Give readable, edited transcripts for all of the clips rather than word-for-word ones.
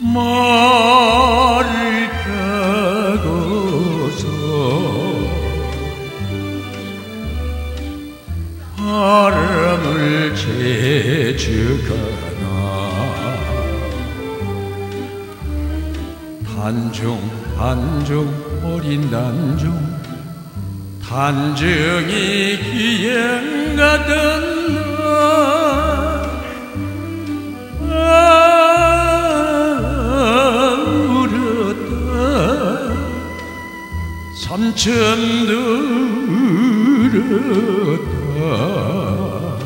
말을 타고서 바람을 재주가나 단종 어린 단종 단정히 기행 가던 울었다 삼천 들었다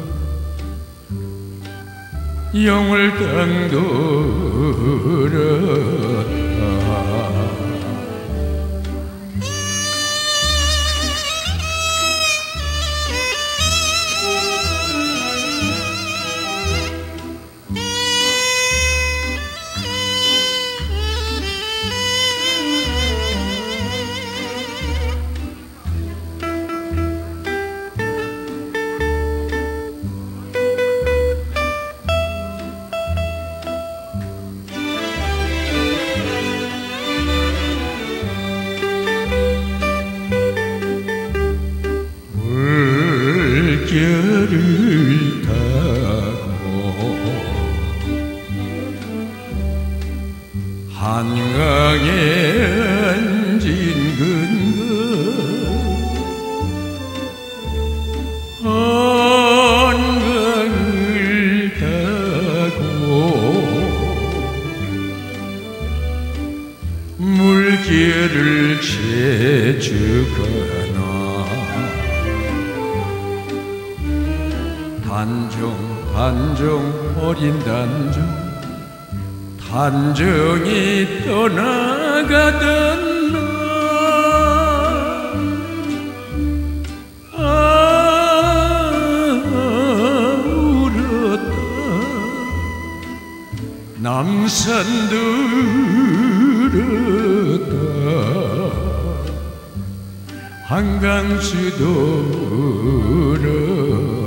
영월당 돌았다 물결을 타고 한강에 앉은 근거 한강을 타고 물결을 재주가나 단종 어린 단종 단정히 떠나가던 날 울었다 남산 들었다 한강수 돌아